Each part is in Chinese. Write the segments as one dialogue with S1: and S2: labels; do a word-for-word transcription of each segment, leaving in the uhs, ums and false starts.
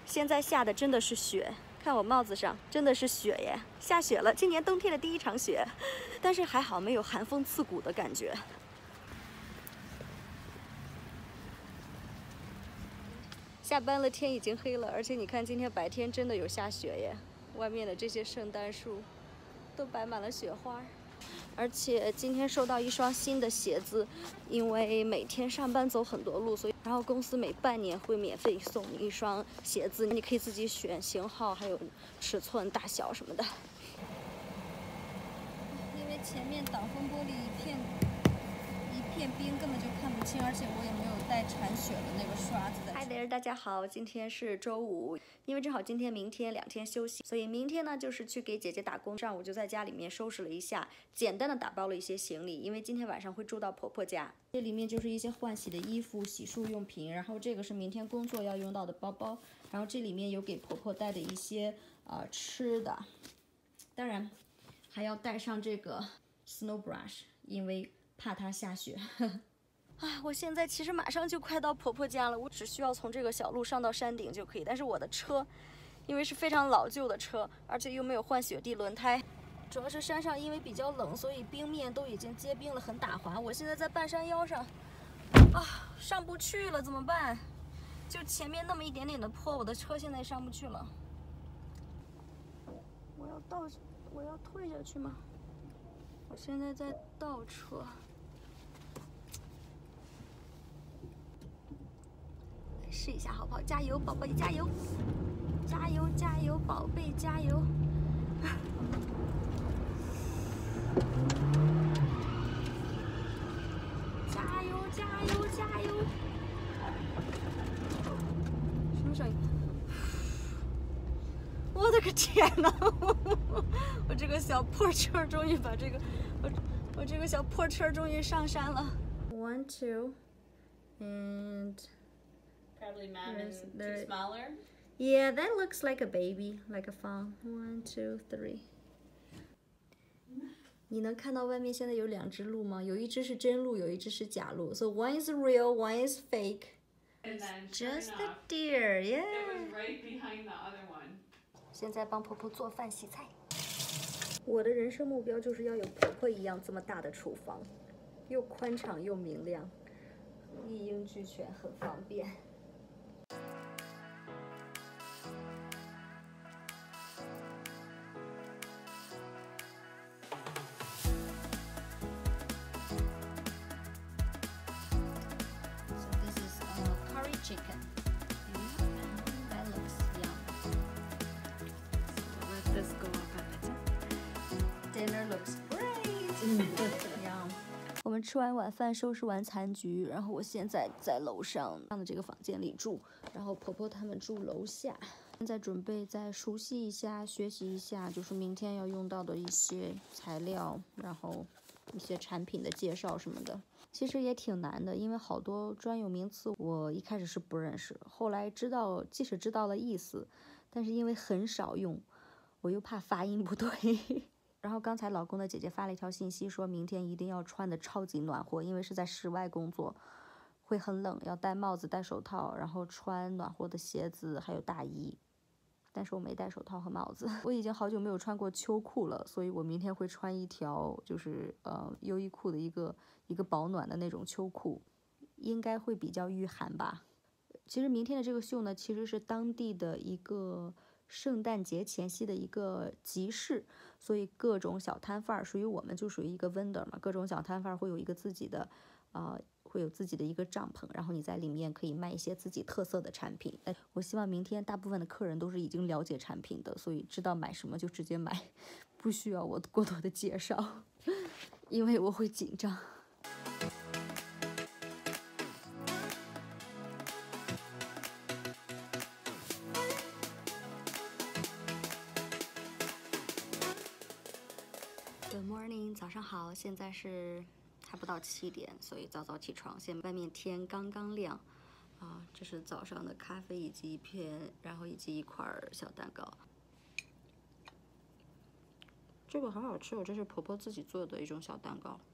S1: 现在下的真的是雪，看我帽子上真的是雪耶，下雪了，今年冬天的第一场雪，但是还好没有寒风刺骨的感觉。下班了，天已经黑了，而且你看今天白天真的有下雪耶，外面的这些圣诞树都摆满了雪花。而且今天收到一双新的鞋子，因为每天上班走很多路，所以然后公司每半年会免费送你一双鞋子，你可以自己选型号，还有尺寸、大小什么的。因为前面挡风玻璃一片一片冰，根本就看不清，而且我也没有带铲雪的那个刷子在。Hi there， 大家好，今天是周五，因为正好今天、明天两天休息，所以明天呢就是去给姐姐打工。上午就在家里面收拾了一下，简单的打包了一些行李，因为今天晚上会住到婆婆家。这里面就是一些换洗的衣服、洗漱用品，然后这个是明天工作要用到的包包，然后这里面有给婆婆带的一些呃吃的，当然还要带上这个 snow brush， 因为怕它下雪。啊，我现在其实马上就快到婆婆家了，我只需要从这个小路上到山顶就可以。但是我的车，因为是非常老旧的车，而且又没有换雪地轮胎，主要是山上因为比较冷，所以冰面都已经结冰了，很打滑。我现在在半山腰上，啊，上不去了，怎么办？就前面那么一点点的坡，我的车现在上不去了。我要倒，我要退下去吗？我现在在倒车。试一下好不好？加油，宝宝，加油！加油，加油，宝贝，加油！加油，加油，加油！什么声音？我的个天哪！我这个小破车终于把这个，我我这个小破车终于上山了。One, two, and.
S2: Probably mom and two smaller.
S1: Yeah, that looks like a baby, like a fawn. One, two, three. 你能看到外面现在有两只鹿吗？有一只是真鹿，有一只是假鹿。So one is real, one is fake.
S2: And then
S1: Just
S2: sure
S1: the
S2: enough,
S1: deer, yeah.
S2: it was right behind the other one.
S1: 现在帮婆婆做饭洗菜。我的人生目标就是要有婆婆一样这么大的厨房，又宽敞又明亮，一应俱全，很方便。Chicken. Mm, that looks yum.
S2: So let this go up on the top.
S1: Dinner looks great. Yum. 我们吃完晚饭，收拾完残局，然后我现在在楼上上的这个房间里住，然后婆婆他们住楼下。现在准备再熟悉一下、学习一下，就是明天要用到的一些材料，然后一些产品的介绍什么的。其实也挺难的，因为好多专有名词我一开始是不认识，后来知道，即使知道了意思，但是因为很少用，我又怕发音不对。然后刚才老公的姐姐发了一条信息，说明天一定要穿的超级暖和，因为是在室外工作，会很冷，要戴帽子、戴手套，然后穿暖和的鞋子，还有大衣。但是我没戴手套和帽子，我已经好久没有穿过秋裤了，所以我明天会穿一条就是呃优衣库的一个一个保暖的那种秋裤，应该会比较御寒吧。其实明天的这个秀呢，其实是当地的一个圣诞节前夕的一个集市，所以各种小摊贩儿属于我们就属于一个 vendor 嘛，各种小摊贩儿会有一个自己的呃。会有自己的一个帐篷，然后你在里面可以卖一些自己特色的产品。哎，我希望明天大部分的客人都是已经了解产品的，所以知道买什么就直接买，不需要我过多的介绍，因为我会紧张。Good morning， 早上好，现在是。还不到七点，所以早早起床。现在外面天刚刚亮，啊，这是早上的咖啡以及一片，然后以及一块小蛋糕。这个好好吃哦，这是婆婆自己做的一种小蛋糕。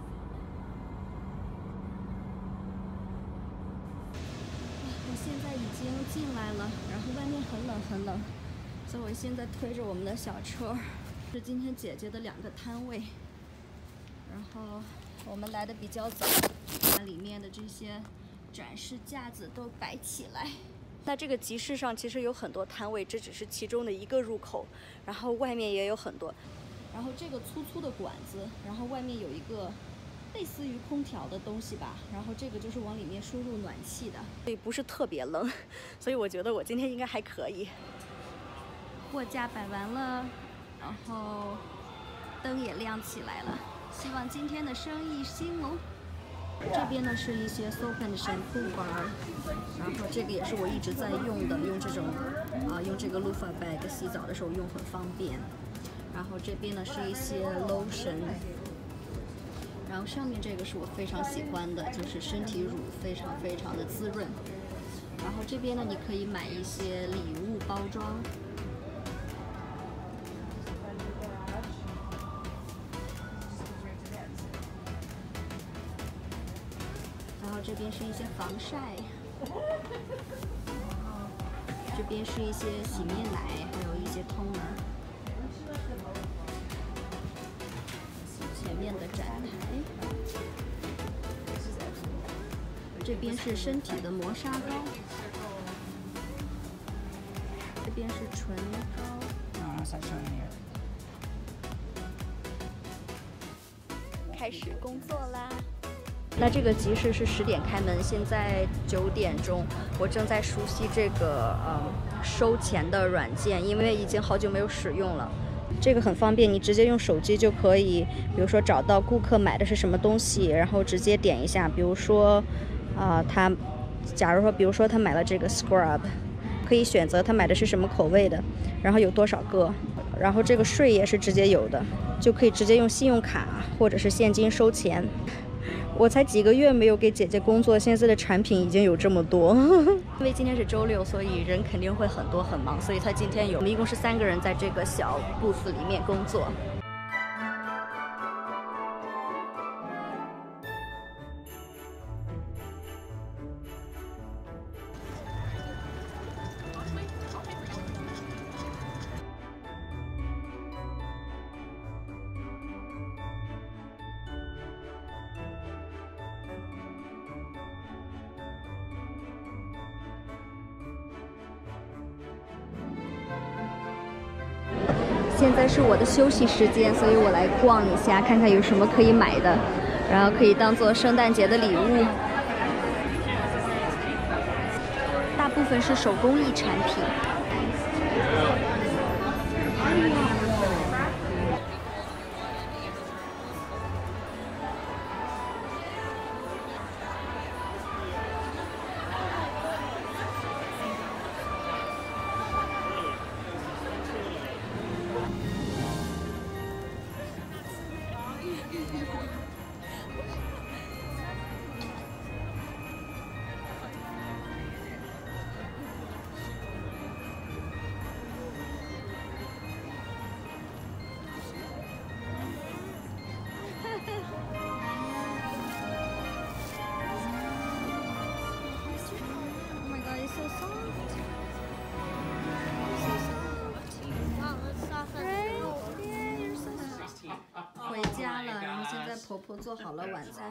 S1: 我现在已经进来了，然后外面很冷很冷，所以我现在推着我们的小车。是今天姐姐的两个摊位，然后我们来的比较早，把里面的这些展示架子都摆起来。那这个集市上其实有很多摊位，这只是其中的一个入口，然后外面也有很多。然后这个粗粗的管子，然后外面有一个类似于空调的东西吧，然后这个就是往里面输入暖气的，所以不是特别冷，所以我觉得我今天应该还可以。货架摆完了，然后灯也亮起来了，希望今天的生意兴隆。这边呢是一些 soap and shampoo bar， 然后这个也是我一直在用的，用这种啊、呃、用这个 loofah bag 洗澡的时候用很方便。然后这边呢是一些 lotion， 然后上面这个是我非常喜欢的，就是身体乳，非常非常的滋润。然后这边呢你可以买一些礼物包装。然后这边是一些防晒，然后这边是一些洗面奶，还有一些toner。前面的展台，这边是身体的磨砂膏，这边是唇膏。开始工作啦！那这个集市是十点开门，现在九点钟，我正在熟悉这个呃收钱的软件，因为已经好久没有使用了。这个很方便，你直接用手机就可以，比如说找到顾客买的是什么东西，然后直接点一下，比如说啊、呃，他假如说，比如说他买了这个 scrub， 可以选择他买的是什么口味的，然后有多少个，然后这个税也是直接有的，就可以直接用信用卡或者是现金收钱。我才几个月没有给姐姐工作，现在的产品已经有这么多。因为今天是周六，所以人肯定会很多很忙，所以他今天有，我们一共是三个人在这个小 booth 里面工作。现在是我的休息时间，所以我来逛一下，看看有什么可以买的，然后可以当做圣诞节的礼物。大部分是手工艺产品。回家了，然后现在婆婆做好了晚餐。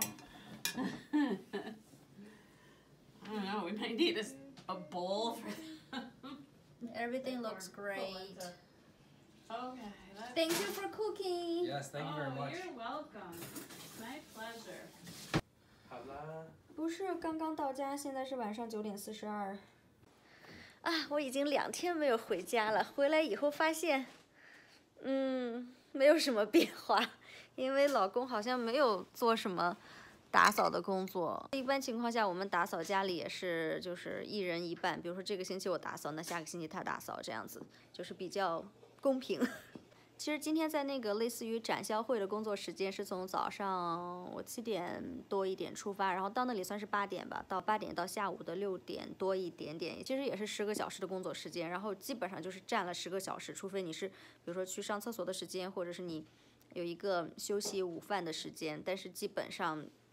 S2: I don't know. We might need a, a bowl for them.
S1: Everything looks great.
S2: Okay. That's...
S1: Thank you for cooking.
S3: Yes, thank you very
S2: Oh,
S3: much.
S2: you're welcome. My pleasure.
S3: 好啦。
S1: 不是，刚刚到家，现在是晚上九点四十二。啊，我已经两天没有回家了。回来以后发现，嗯，没有什么变化，因为老公好像没有做什么打扫的工作。一般情况下，我们打扫家里也是就是一人一半，比如说这个星期我打扫，那下个星期他打扫，这样子就是比较公平。其实今天在那个类似于展销会的工作时间是从早上我七点多一点出发，然后到那里算是八点吧，到八点到下午的六点多一点点，其实也是十个小时的工作时间，然后基本上就是占了十个小时，除非你是比如说去上厕所的时间，或者是你有一个休息午饭的时间，但是基本上。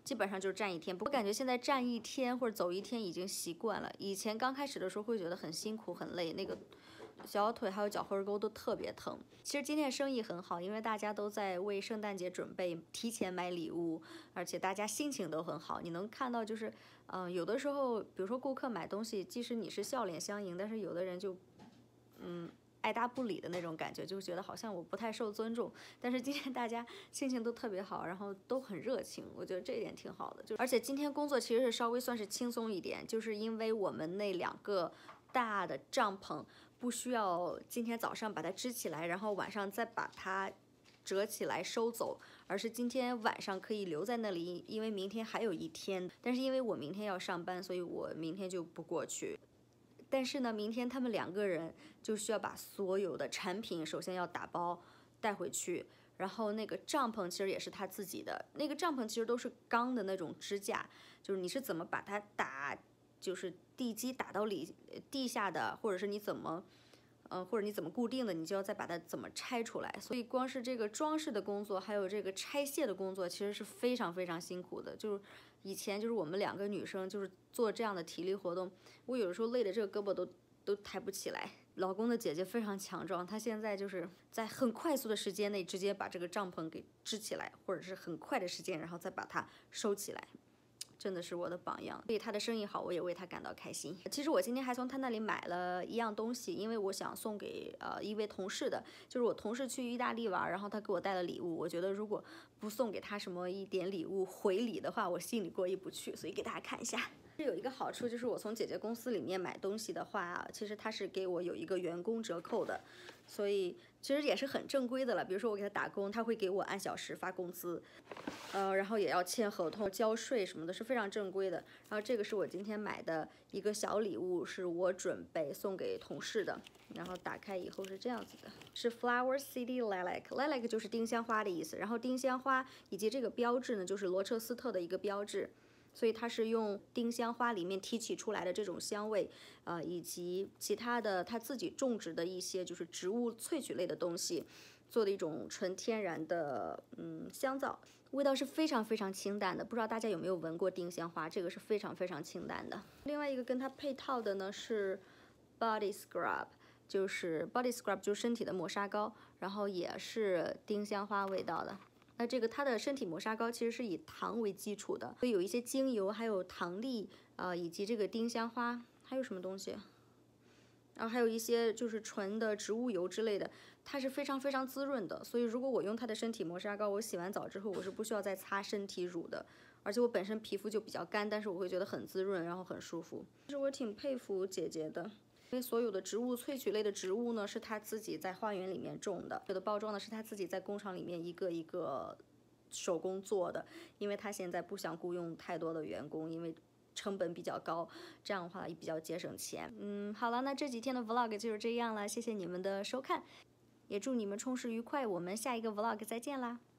S1: 基本上就是站一天。不过感觉现在站一天或者走一天已经习惯了，以前刚开始的时候会觉得很辛苦很累，那个小腿还有脚后沟都特别疼。其实今天生意很好，因为大家都在为圣诞节准备，提前买礼物，而且大家心情都很好。你能看到就是，嗯、呃，有的时候，比如说顾客买东西，即使你是笑脸相迎，但是有的人就，嗯。爱答不理的那种感觉，就觉得好像我不太受尊重。但是今天大家心情都特别好，然后都很热情，我觉得这一点挺好的。就而且今天工作其实是稍微算是轻松一点，就是因为我们那两个大的帐篷不需要今天早上把它支起来，然后晚上再把它折起来收走，而是今天晚上可以留在那里，因为明天还有一天。但是因为我明天要上班，所以我明天就不过去。但是呢，明天他们两个人就需要把所有的产品首先要打包带回去，然后那个帐篷其实也是他自己的，那个帐篷其实都是钢的那种支架，就是你是怎么把它打，就是地基打到里地下的，或者是你怎么，呃，或者你怎么固定的，你就要再把它怎么拆出来。所以光是这个装饰的工作，还有这个拆卸的工作，其实是非常非常辛苦的，就是。以前就是我们两个女生就是做这样的体力活动，我有的时候累的这个胳膊都都抬不起来。老公的姐姐非常强壮，她现在就是在很快速的时间内直接把这个帐篷给支起来，或者是很快的时间，然后再把它收起来。真的是我的榜样，所以他的生意好，我也为他感到开心。其实我今天还从他那里买了一样东西，因为我想送给呃一位同事的，就是我同事去意大利玩，然后他给我带了礼物。我觉得如果不送给他什么一点礼物回礼的话，我心里过意不去，所以给大家看一下。这有一个好处就是我从姐姐公司里面买东西的话，其实他是给我有一个员工折扣的，所以其实也是很正规的了。比如说我给他打工，他会给我按小时发工资，呃，然后也要签合同、交税什么的，是非常正规的。然后这个是我今天买的一个小礼物，是我准备送给同事的。然后打开以后是这样子的，是 Flower City Lilac，Lilac 就是丁香花的意思。然后丁香花以及这个标志呢，就是罗彻斯特的一个标志。所以它是用丁香花里面提取出来的这种香味，呃，以及其他的他自己种植的一些就是植物萃取类的东西，做的一种纯天然的嗯香皂，味道是非常非常清淡的。不知道大家有没有闻过丁香花？这个是非常非常清淡的。另外一个跟它配套的呢是 Body Scrub， 就是 Body Scrub 就是身体的抹砂膏，然后也是丁香花味道的。那这个它的身体磨砂膏其实是以糖为基础的，所以有一些精油，还有糖粒，呃，以及这个丁香花，还有什么东西？然后还有一些就是纯的植物油之类的，它是非常非常滋润的。所以如果我用它的身体磨砂膏，我洗完澡之后我是不需要再擦身体乳的，而且我本身皮肤就比较干，但是我会觉得很滋润，然后很舒服。其实我挺佩服姐姐的。因为所有的植物萃取类的植物呢，是他自己在花园里面种的，有的包装呢是他自己在工厂里面一个一个手工做的。因为他现在不想雇佣太多的员工，因为成本比较高，这样的话也比较节省钱。嗯，好了，那这几天的 vlog 就是这样了，谢谢你们的收看，也祝你们充实愉快，我们下一个 vlog 再见啦。